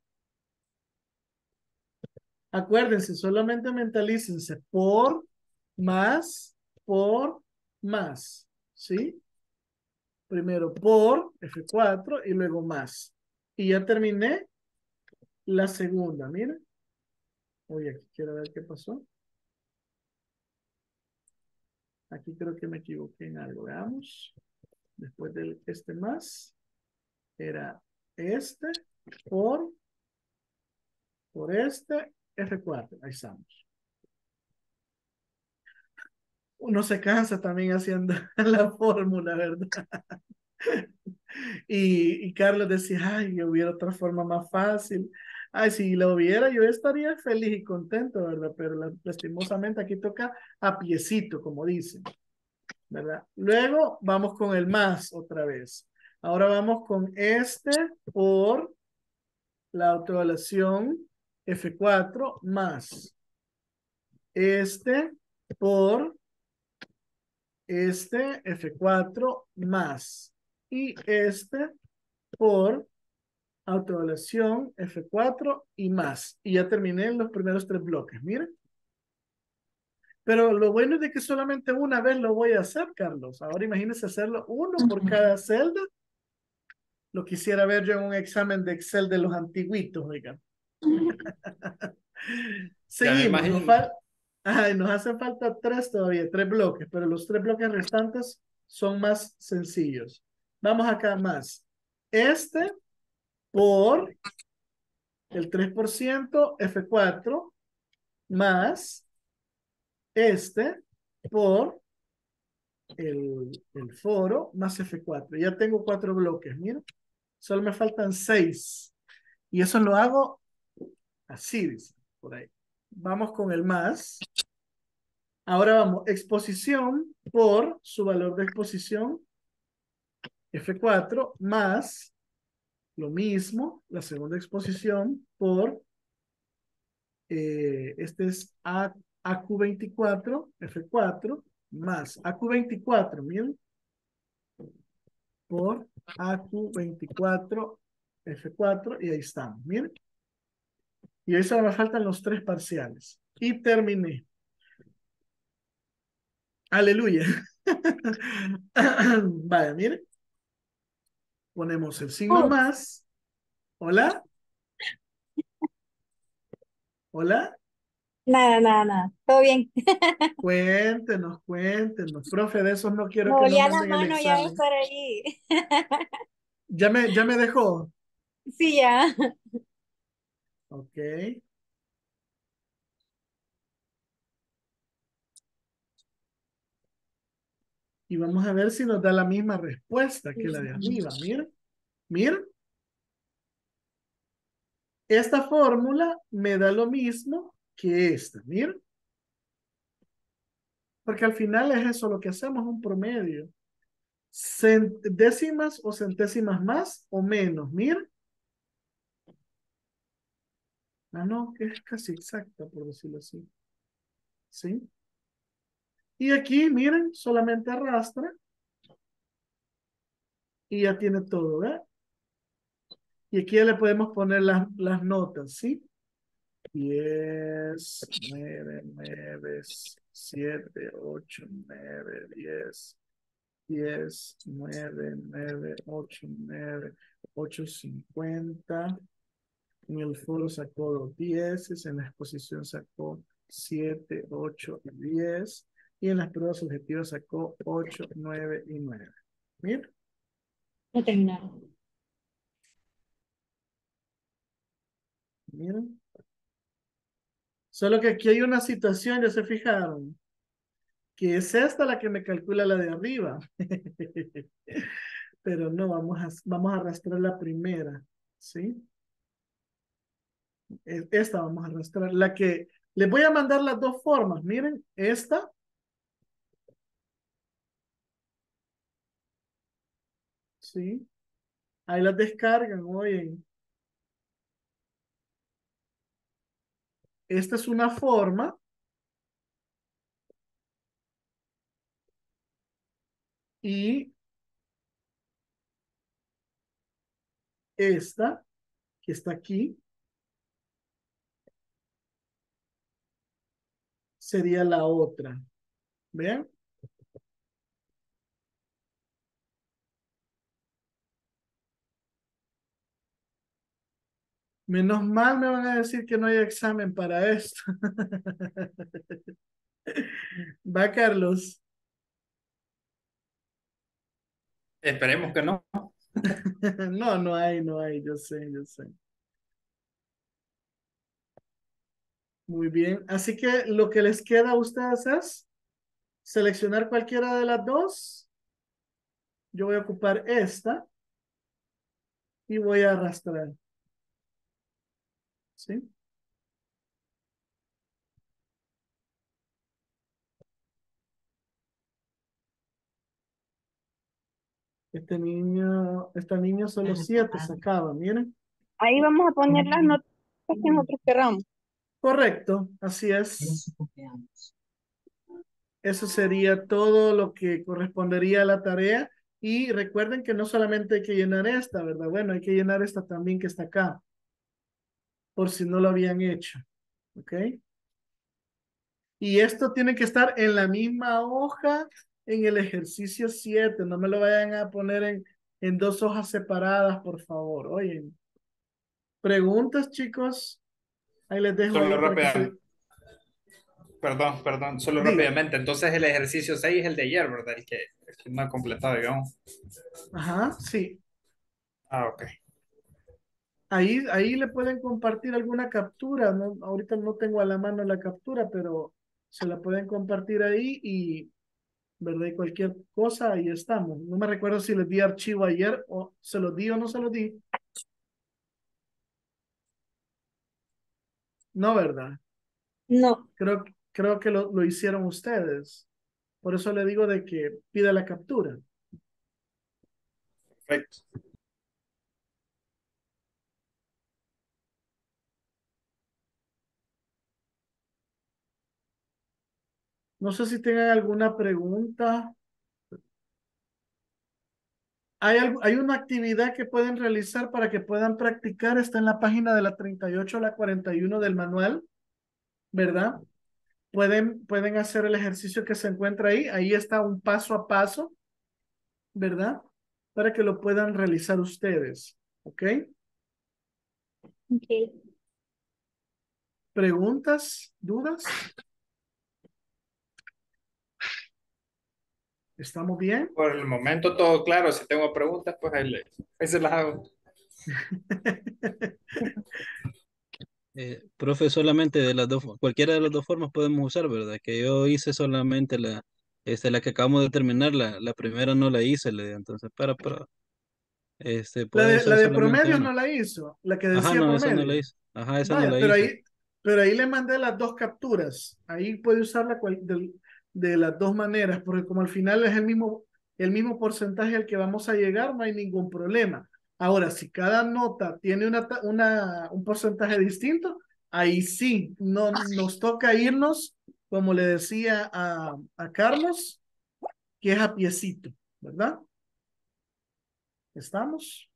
Acuérdense, solamente mentalícense por, más, por, más. ¿Sí? Primero por F cuatro y luego más. Y ya terminé la segunda, miren. Oye, aquí quiero ver qué pasó. Aquí creo que me equivoqué en algo. Veamos. Después del este más, era este por, por este F cuatro. Ahí estamos. Uno se cansa también haciendo la fórmula, ¿verdad? Y, y Carlos decía, ay, yo hubiera otra forma más fácil. Ay, si lo hubiera, yo estaría feliz y contento, ¿verdad? Pero la- lastimosamente aquí toca a piecito, como dicen, ¿verdad? Luego vamos con el más otra vez. Ahora vamos con este por la autoevaluación F cuatro más este por este F cuatro más y este por autoevaluación F cuatro y más. Y ya terminé los primeros tres bloques, miren. Pero lo bueno es de que solamente una vez lo voy a hacer, Carlos. Ahora imagínense hacerlo uno por cada celda. Lo quisiera ver yo en un examen de Excel de los antiguitos, oigan. Ya me Seguimos, nos, imagino. fal Ay, nos hacen falta tres todavía, tres bloques, pero los tres bloques restantes son más sencillos. Vamos acá más. Este por el tres por ciento F cuatro más este por el, el foro más F cuatro. Ya tengo cuatro bloques, mira. Solo me faltan seis. Y eso lo hago así, dice, por ahí. Vamos con el más. Ahora vamos, exposición por su valor de exposición, F cuatro, más lo mismo, la segunda exposición por, eh, este es A, AQ24, F cuatro, más AQ24, miren, por AQ24, F cuatro, y ahí estamos, miren. Y ahí solo me faltan los tres parciales. Y terminé. Aleluya. Vaya, miren. Ponemos el signo Ups, más. Hola. Hola. nada, nada, nada. Todo bien. Cuéntenos, cuéntenos. Profe, de esos no Me quiero que nos dolía la manden el mano ya de examen. estar allí. Ya me, ya me dejó. Sí, ya. Ok. Y vamos a ver si nos da la misma respuesta que la de arriba. Miren, miren. Esta fórmula me da lo mismo que esta. Miren. Porque al final es eso lo que hacemos, un promedio. Cent- décimas o centésimas más o menos. Miren. Ah, no, que es casi exacta, por decirlo así. ¿Sí? Y aquí, miren, solamente arrastra y ya tiene todo, ¿verdad? Y aquí ya le podemos poner las, las notas, ¿sí? diez, nueve, nueve, siete, ocho, nueve, diez, diez, nueve, nueve, ocho, nueve, ocho, cincuenta. En el foro sacó dos dieces, en la exposición sacó siete, ocho y diez. Y en las pruebas subjetivas sacó ocho, nueve y nueve. Mira. Ya terminaron. Miren. Solo que aquí hay una situación, ya se fijaron, que es esta la que me calcula la de arriba. Pero no, vamos a, vamos a arrastrar la primera, ¿sí? Es- Esta vamos a arrastrar. La que, les voy a mandar las dos formas, miren, esta. ¿Sí? Ahí las descargan, oyen. Esta es una forma. Y esta, que está aquí, sería la otra. ¿Vean? Menos mal me van a decir que no hay examen para esto. Va, Carlos. Esperemos que no. No, no hay, no hay, yo sé, yo sé. Muy bien. Así que lo que les queda a ustedes es seleccionar cualquiera de las dos. Yo voy a ocupar esta y voy a arrastrar. ¿Sí? Este niño, esta niña solo siete sacaba, miren. Ahí vamos a poner las notas que nosotros queramos. Correcto, así es. Eso sería todo lo que correspondería a la tarea. Y recuerden que no solamente hay que llenar esta, ¿verdad? Bueno, hay que llenar esta también que está acá, por si no lo habían hecho. ¿Ok? Y esto tiene que estar en la misma hoja en el ejercicio siete. No me lo vayan a poner en, en dos hojas separadas, por favor. Oye, preguntas, chicos. Ahí les dejo ahí Solo para que se rápidamente. Perdón, perdón, solo diga. rápidamente. Entonces el ejercicio seis es el de ayer, ¿verdad? El que, el que no ha completado, digamos. Ajá, sí. Ah, ok. Ahí, ahí le pueden compartir alguna captura, ¿no? Ahorita no tengo a la mano la captura, pero se la pueden compartir ahí y, ¿verdad? Y cualquier cosa, ahí estamos. No me recuerdo si les di archivo ayer o se los di o no se los di. No, ¿verdad? No. Creo, creo que lo, lo hicieron ustedes. Por eso le digo de que pida la captura. Perfecto. No sé si tengan alguna pregunta. Hay, algo- hay una actividad que pueden realizar para que puedan practicar. Está en la página de la treinta y ocho a la cuarenta y uno del manual, ¿verdad? Pueden, pueden hacer el ejercicio que se encuentra ahí. Ahí está un paso a paso, ¿verdad? Para que lo puedan realizar ustedes. ¿Ok? Okay. ¿Preguntas? ¿Dudas? ¿Estamos bien? Por el momento todo claro. Si tengo preguntas, pues ahí, le- ahí se las hago. Eh, profe, solamente de las dos, cualquiera de las dos formas podemos usar, ¿verdad? Que yo hice solamente la, este, la que acabamos de terminar, la, la primera no la hice, le digo, entonces para, para, este, La puede de, la usar de solamente promedios una. no la hizo, la que Ajá, decía no, esa no la promedio. hice. Ajá, esa no Vaya, la pero hice. ahí, pero ahí le mandé las dos capturas. Ahí puede usarla cual- del- de, las dos maneras, porque como al final es el mismo, el mismo porcentaje al que vamos a llegar, no hay ningún problema. Ahora, si cada nota tiene una, ta- una, un porcentaje distinto, ahí sí, no, nos toca irnos, como le decía a, a Carlos, que es a piecito, ¿verdad? ¿Estamos?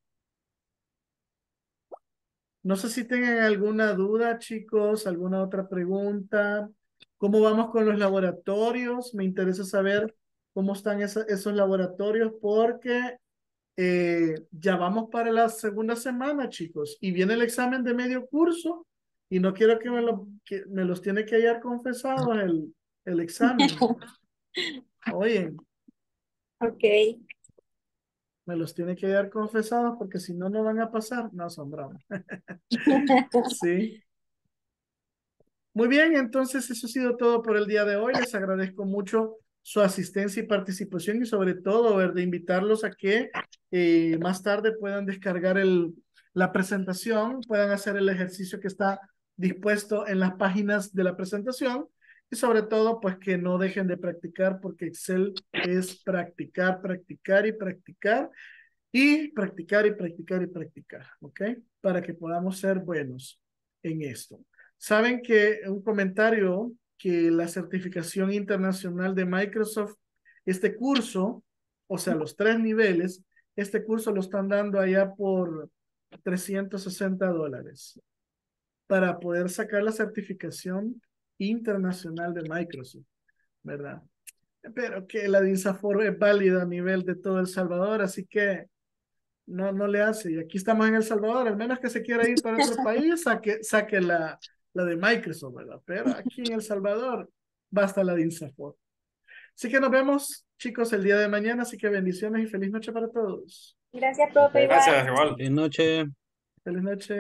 No sé si tengan alguna duda, chicos, alguna otra pregunta. ¿Cómo vamos con los laboratorios? Me interesa saber cómo están esa- esos laboratorios porque eh, ya vamos para la segunda semana, chicos, y viene el examen de medio curso Y no quiero que me, lo, que me los tiene que hallar confesados el, el examen. Oye, Ok. me los tiene que hallar confesados porque si no, no van a pasar. No, son bromas. Sí. Muy bien, entonces eso ha sido todo por el día de hoy. Les agradezco mucho su asistencia y participación y sobre todo, ver, de invitarlos a que eh, más tarde puedan descargar el, la presentación, puedan hacer el ejercicio que está dispuesto en las páginas de la presentación y sobre todo, pues que no dejen de practicar porque Excel es practicar, practicar y practicar y practicar y practicar y practicar, ¿ok? Para que podamos ser buenos en esto. Saben que un comentario que la certificación internacional de Microsoft, este curso, o sea, los tres niveles, este curso lo están dando allá por trescientos sesenta dólares para poder sacar la certificación internacional de Microsoft, ¿verdad? Pero que la DINSAFOR es válida a nivel de todo El Salvador, así que no, no le hace. Y aquí estamos en El Salvador, al menos que se quiera ir para otro país, saque, saque la, la de Microsoft, ¿verdad? Pero aquí en El Salvador basta la de INSAFOR. Así que nos vemos, chicos, el día de mañana. Así que bendiciones y feliz noche para todos. Gracias, profe, igual. Gracias, igual. Feliz noche. Feliz noche.